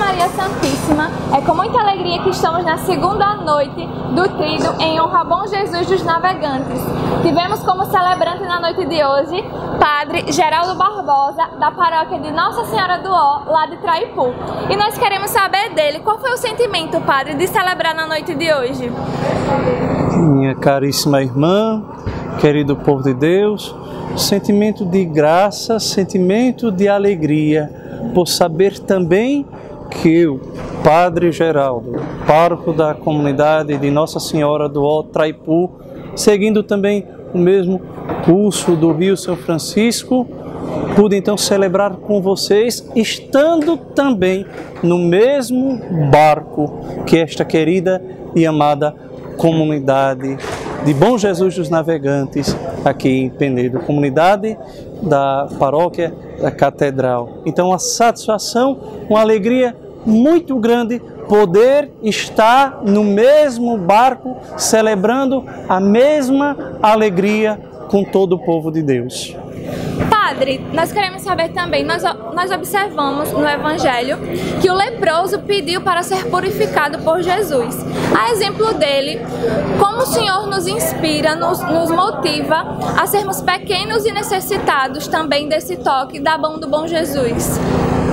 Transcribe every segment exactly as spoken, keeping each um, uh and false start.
Maria Santíssima, é com muita alegria que estamos na segunda noite do Tríduo em honra a Bom Jesus dos Navegantes. Tivemos como celebrante na noite de hoje Padre Geraldo Barbosa, da paróquia de Nossa Senhora do Ó, lá de Traipu. E nós queremos saber dele, qual foi o sentimento, Padre, de celebrar na noite de hoje? Minha caríssima irmã, querido povo de Deus, sentimento de graça, sentimento de alegria, por saber também que o Padre Geraldo, pároco da comunidade de Nossa Senhora do Ó, Traipu, seguindo também o mesmo curso do Rio São Francisco, pude então celebrar com vocês, estando também no mesmo barco que esta querida e amada comunidade de Bom Jesus dos Navegantes, aqui em Penedo, comunidade da paróquia da Catedral. Então, uma satisfação, uma alegria muito grande poder estar no mesmo barco, celebrando a mesma alegria com todo o povo de Deus. Padre, nós queremos saber também, nós, nós observamos no Evangelho que o leproso pediu para ser purificado por Jesus. A exemplo dele, como o Senhor nos inspira, nos, nos motiva a sermos pequenos e necessitados também desse toque da mão do bom Jesus.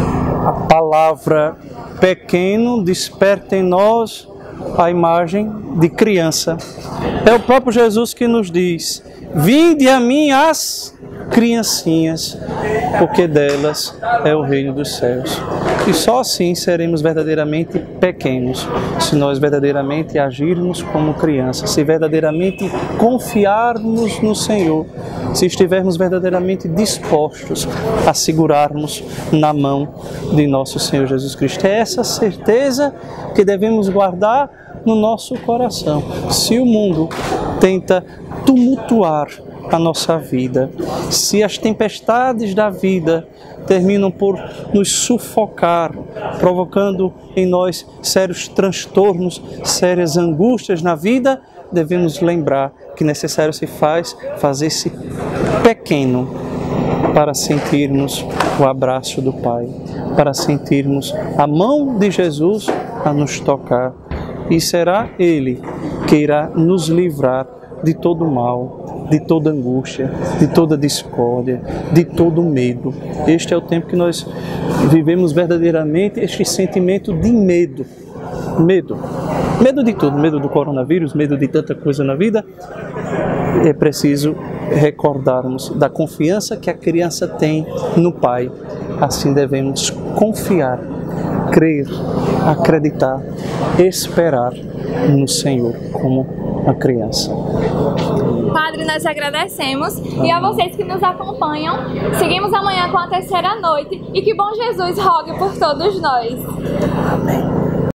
A palavra pequeno desperta em nós a imagem de criança. É o próprio Jesus que nos diz: vinde a mim as criancinhas, porque delas é o reino dos céus. E só assim seremos verdadeiramente pequenos, se nós verdadeiramente agirmos como crianças, se verdadeiramente confiarmos no Senhor, se estivermos verdadeiramente dispostos a segurarmos na mão de nosso Senhor Jesus Cristo. É essa certeza que devemos guardar no nosso coração. Se o mundo tenta tumultuar a nossa vida, se as tempestades da vida terminam por nos sufocar, provocando em nós sérios transtornos, sérias angústias na vida, devemos lembrar que necessário se faz fazer-se pequeno para sentirmos o abraço do Pai, para sentirmos a mão de Jesus a nos tocar. E será Ele que irá nos livrar de todo mal, de toda angústia, de toda discórdia, de todo medo. Este é o tempo que nós vivemos verdadeiramente este sentimento de medo. Medo. Medo de tudo. Medo do coronavírus, medo de tanta coisa na vida. É preciso recordarmos da confiança que a criança tem no Pai. Assim devemos confiar, crer, acreditar, esperar no Senhor como a criança. Padre, nós agradecemos. E a vocês que nos acompanham, seguimos amanhã com a terceira noite e que bom Jesus rogue por todos nós. Amém.